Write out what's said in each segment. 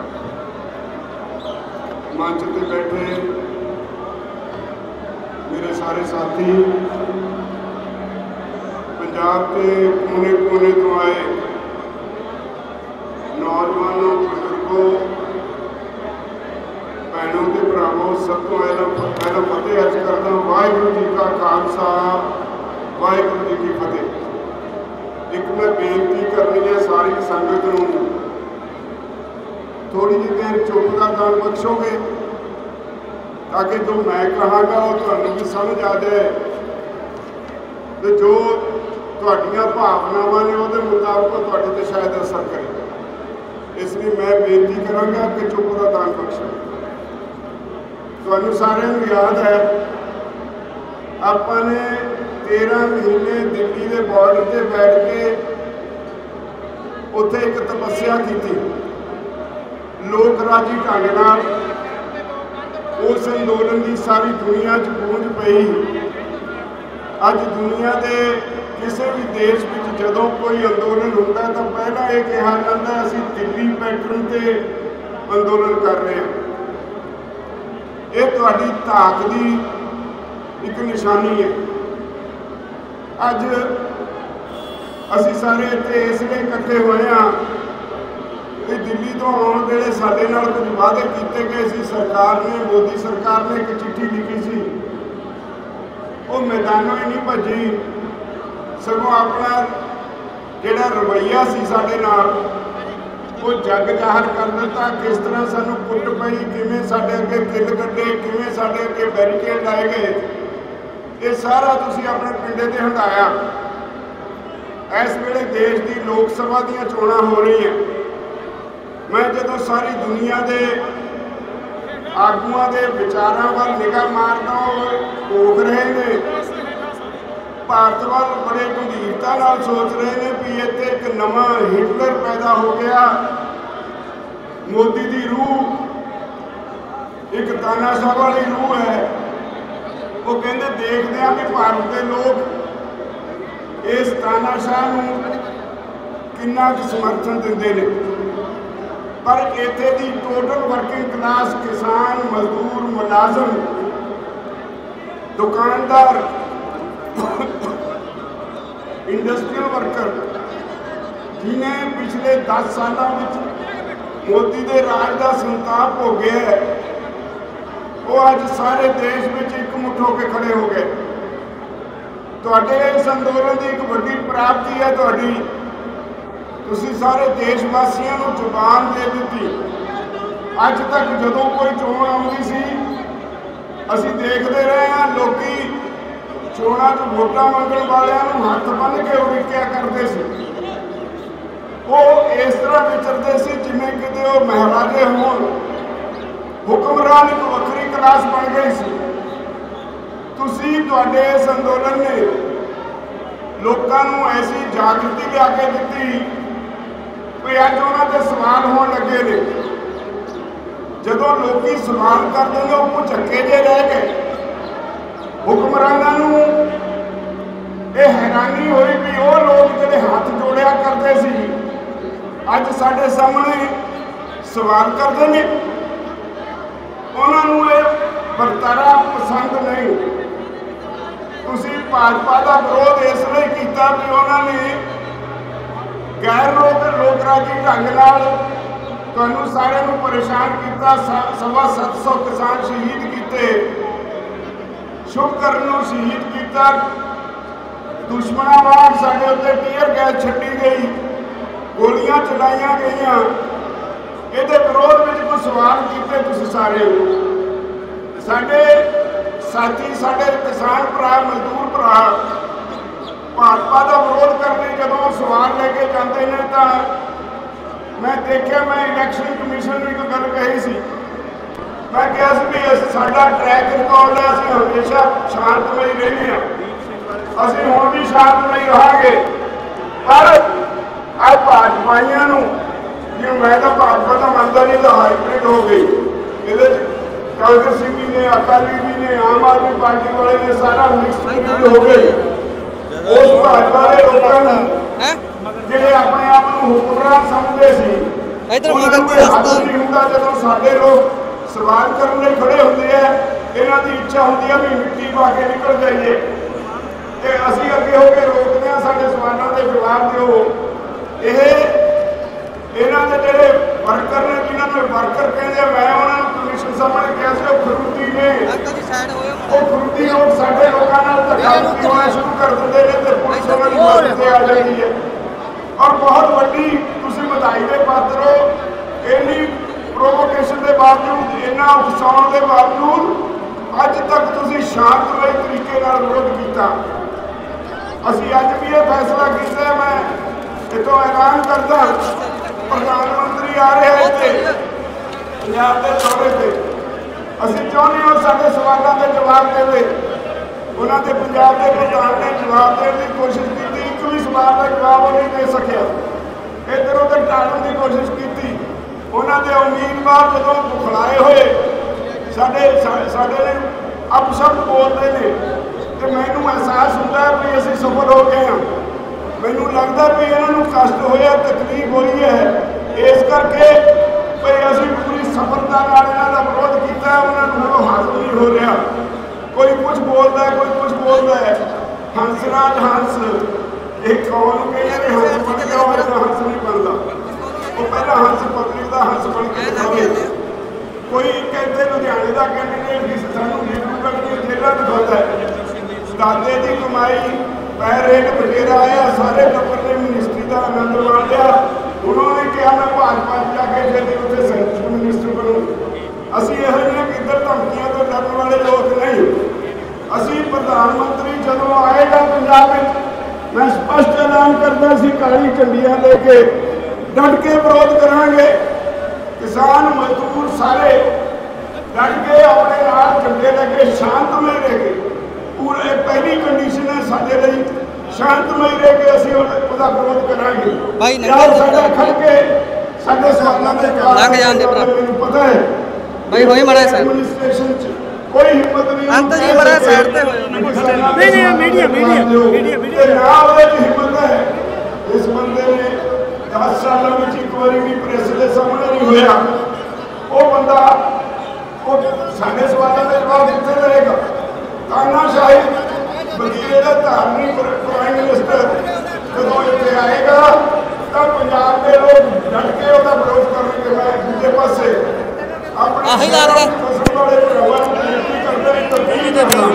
मंच पर बैठे मेरे सारे साथी, पंजाब के कोने कोने तो आए नौजवानों, बुजुर्गों, भैनों के भरावों, सब तो पहला फतेह अर्ज करता। वाहिगुरू जी का खालसा, वाहिगुरू जी की फतेह। एक मैं बेनती करनी है सारी संगत नूं, थोड़ी जी देर चुप का दान बख्शोगे ताकि जो मैं कहांगा वो तुहानूं भी समझ आ जाए, तो जो तुहाडीआं भावनावां ने उहदे मुताबिक तुहाडे ते शायद असर करे। इसलिए मैं बेनती करांगा कि चुप का दान बख्शो। तुहानूं सारिआं नूं याद है आपां ने 13 महीने दिल्ली के बॉर्डर से बैठ के उत्थे एक तपस्या की, लोक राजी ढंग नाल उस अंदोलन की सारी दुनिया च गूंज पई। अज दुनिया के किसी भी देश में जदों कोई अंदोलन होता तो पहला ये कहा जाता असीं दिल्ली पैटर्न से अंदोलन कर रहे हैं। ये तुहाडी धाक की एक निशानी है। अज असीं सारे इत्थे इसलिए इकट्ठे होए हाँ कि दिल्ली तो आने वेले साडे नाल कुछ वादे किए गए सी। सरकार ने, मोदी सरकार ने एक चिट्ठी लिखी सी, वो मैदानों ही नहीं भजी, सगों अपना जिहड़ा रवैया सी साडे नाल वो जग जाहिर कर दिता। किस तरह सानू कुट पई, किवें साडे अगे किल कड्डे, किवें साडे अगे बैरीकेड लाए गए, ये सारा तुसीं अपने पिंडे ते हंडाया। इस वेले देश की लोक सभा दीयां चोणां हो रही हैं। मैं जदों सारी दुनिया के आगुआं के विचारां वाल निगाह मारदा रोक रहे हैं, भारत वाल बड़े गंभीरता नाल सोच रहे हैं भी इत्थे एक नवां हिटलर पैदा हो गया। मोदी की रूह एक तानाशाह वाली रूह है। वो कहते देखते हैं कि भारत के लोग इस तानाशाह नूं कितना समर्थन देंदे ने, पर इत्थे दी टोटल वर्किंग क्लास, किसान, मजदूर, मुलाजम, दुकानदार, इंडस्ट्रियल वर्कर, जिन्हें पिछले 10 सालों में मोदी के राज का संताप हो गया है, वो अज सारे देश में एकमुठ होकर खड़े हो गए। तुहाडे इस अंदोलन की एक वड्डी प्राप्ति है तुहाडी, तुसीं सारे देशवासियों को जुबान दे दी। अज तक जदों कोई चोण आउंदी सी असीं देखते रहे हैं लोकी चोणां च वोटां मंगण वालियां नूं हत्थ बन के उड़ीकिया करते सी। वो इस तरह विचरते सी जिवें किते वो महाराजे होण, हुक्मरान एक वक्री क्लास बन गई सी। तुसीं तुहाडे इस अंदोलन ने लोकां नूं ऐसी जागृति लिया के दित्ती भी अज उन्होंने सवाल होने लगे ने। जदों लोग सवाल करते हैं वो झक्के जे रह गए। हुक्मरानां नूं ये हैरानी हुई भी वो लोग जिहड़े हाथ जोड़िया करते सी अज साडे सामने सवाल करते हैं। उन्होंने ये वरतारा पसंद नहीं। तुसीं भाजपा का विरोध इसलिए किया भी उन्होंने गैर लोकराजी ढंग नाल तुहानूं सारिआं नूं परेशान किया। 750 किसान शहीद किए, शुभकरण नूं शहीद किया, दुश्मनां वांग साडे उत्ते टीयर गैस छड्डी गई, गोलियां चलाईਆਂ गईਆਂ। इहदे विरोध में कोई सवाल किए तुसीं सारे साडे साथी, साडे किसान भरा, मजदूर भरा भाजपा का विरोध करने जदों सवाल लेके जाते हैं तो मैं देखा, मैं इलैक्शन कमीशन ने एक गल कही सी, मैं कहा भी साडा ट्रैक रिकॉर्ड है, असीं हमेशा शांतमई रही हाँ, असीं हुण भी शांतमई रहांगे। पर अब भाजपाइयां नूं जिवें मैं तो भाजपा का मनदा नहीं, तो हाईब्रिड हो गई। ये कांग्रेसी भी ने, अकाली भी ने, आम आदमी पार्टी वाले ने, सारा मिक्स हो गई। उस भाजपा के लोगों जिहड़े अपने आप को हुक्मरान समझते सी नहीं होंगे जो साडे लोग सवाल करने खड़े होंगे है, इन्हां दी इच्छा होंगी है भी मिट्टी पा के निकल जाइए, तो असीं अगे होकर रोकते हैं साडे सवालों के जवाब दो। इन्हां दे जिहड़े वर्कर ने जिन्हां नूं वर्कर कहंदे, मैं उन्हां नूं कमीशन सामने कहा सी खरूदी ने, वो खरूदी लोग साडे लोकां नाल धक्का मुक्की होना शुरू कर दिंदे ने ते पुलिस उन्हां दी मदद ते आ जाती है। और बहुत वड्डी तुसीं बधाई दे पात्र हो, इन्नी प्रोवोकेशन के बावजूद, इन्ना उकसाउण के बावजूद अज तक तुसीं शांतमई तरीके नाल विरोध किया। असीं अज भी ये फैसला किया, मैं इतों ऐलान करदा, प्रधानमंत्री आ रहे हैं इत्थे पंजाब के दौरे से, असीं चाहुंदे हां साडे सवालों के जवाब देवे। उन्होंने पंजाब के प्रधान ने जवाब देने की कोशिश की, एक भी सवाल का जवाब वो नहीं दे सकिया, इधर उधर टालने की कोशिश की। उन्होंने उम्मीदवार जो बुखलाए हुए साडे अपशब्द बोलते हैं, तो मैनू एहसास होता है भी असीं सफल हो गए हैं। मैनू लगता भी इन्होंने कष्ट होया, तकलीफ हो रही है, इस करके भाई असीं पूरी सफलता नाल इन्हां दा विरोध किया, उन्होंने हासिल नहीं हो रहा। कोई कुछ बोलता है, कोई कुछ बोलता है। हंसराज हंस एक कौन कहते हंस बन गया, और हंस नहीं बनता, वो पहला हंस पब्लिक का हंस बन के दिखावे। कोई कहते लुधियाने का कैंडीडेट जिस सानू डिब्रूगढ़ की जेलों दिखाता है, दादे की कमाई पै रेट बथेरा आया, सारे टब्बर ने मिनिस्ट्री का आनंद माण लिया। उन्होंने कहा मैं भाजपा जाके फिर उत्थे सेंट्रल मिनिस्टर बनूँ। असीं इहो जिहियां किधर धमकियां तो डरन वाले लोग नहीं। असीं प्रधानमंत्री जदों आएगा पंजाब में, मैं स्पष्ट ऐलान करता सी काली झंडियां लेके डट के विरोध करांगे। किसान मजदूर सारे डट के अपने नाल झंडे लेके शांतमई रह के, पूरे पहली कंडीशन है साडे लई शांतमई रह के असीं उहदा विरोध करांगे। यार साडा खड़ के साडे सवालों के जवाब मैनूं पता है भाई होई मड़ा सर एडमिनिस्ट्रेशन च कोई हिम्मत नहीं अंत जी मड़ा साइड ते नहीं मीडिया ना ਉਹਦੇ ਚ हिम्मत है। इस बंदे ने 10 सालों में एक बार भी प्रेस के सामने नहीं होया। वो बंदा वो साडे सवालों के जवाब कित्थे देगा? तानाशाही वकील का धार्मिक प्राइम मिनिस्टर जदों इत्थे आएगा तो पंजाब के लोग डट के उसका विरोध करेंगे। मैं दूजे पासे अपने फसल वाले भरावां नूं बेनती करदा कि तब्दीली करना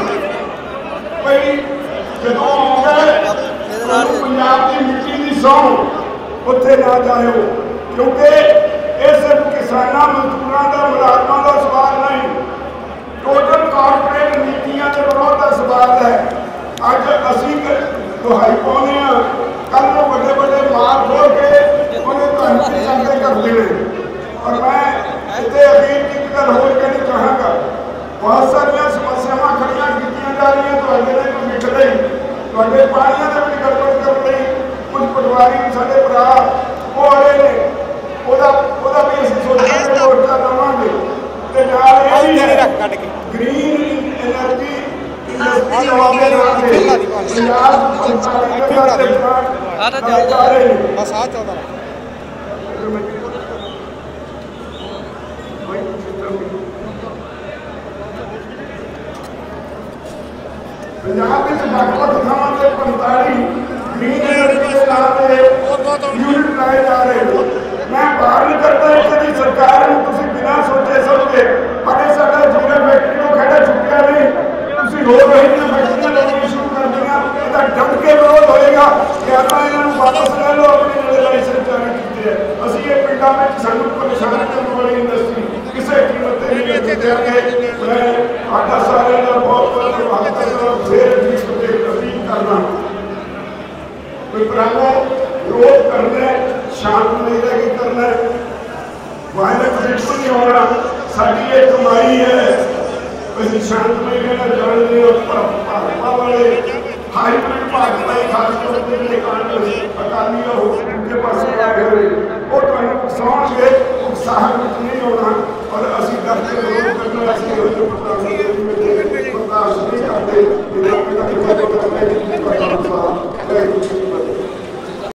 भाई जदों आउंदा पंजाब की मिट्टी की सौं उत्थे ना जाओ, क्योंकि ये सिर्फ किसानों मजदूरों का मुलाजमां का सवाल नहीं, टोटल कॉरपोरेट नीतियां के विरोध का सवाल है। अज असीं दुहाई पाउने आ, कल बड़े बड़े मार खोल के उन्हें धमकी चलते करते हैं। और मैं इतने अखीर की एक गल होर कहना चाहांगा, बहुत सारिया समस्यावां खड़ियां कीतियां जा रही तो मिट रही, तुहाडे पानियां दे विच गड़बड़ कर रही, कुछ पटवारी साडे भरा वो आए ने, ओदा भी असीं सोचांगे मोर्चा लवांगे। ते नाल इह भी है ग्रीन एनर्जी इंडस्ट्री लवांगे नाल पंजाब 45 जगह ते प्लांट जा रहे हैं। बस आ 14 पंजाब में वक्-वक् थावां ते 45 ग्रीन एनर्जी के नाम से यूनिट लाए जा रहे हैं। मैं बाहर नहीं करता कि सरकार ने तुसीं बिना सोचे समझे अरे साडा जीरा फैक्ट्री को खड़ा चुक्या नहीं, तुसीं हो रही फैक्ट्रियां लगानी शुरू कर दियां, इहदा डट के विरोध होएगा कि आपां इन्हां नूं वापस ले लो, अपने नवे लाइसेंस जारी कीते हैं। असीं ये पिंडां विच सानूं परेशान करने वाली इंडस्ट्री किसी कीमत ते नहीं लेके देंगे। मैं आटा सारे का बहुत बहुत फिर अपील करना, कोई भरावो विरोध करना शांत नहीं रह के करना, वायरस बिल्कुल नहीं होना, साड़ी ये कमाई है, वैसे शांत नहीं रहना जानते हो। भाजपा वाले हाईब्रिड भाजपा खासतौर पर कांग्रेस अकाली